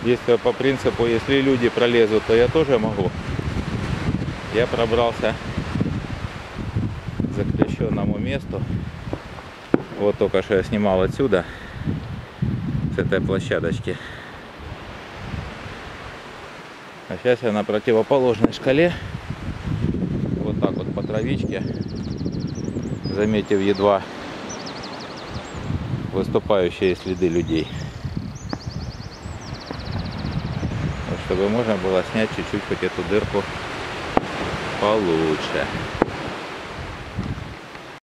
Действуя по принципу, если люди пролезут, то я тоже могу. Я пробрался к запрещенному месту. Вот только что я снимал отсюда, с этой площадочки. А сейчас я на противоположной шкале, вот так вот по травичке, заметив едва выступающие следы людей, чтобы можно было снять чуть-чуть хоть эту дырку получше.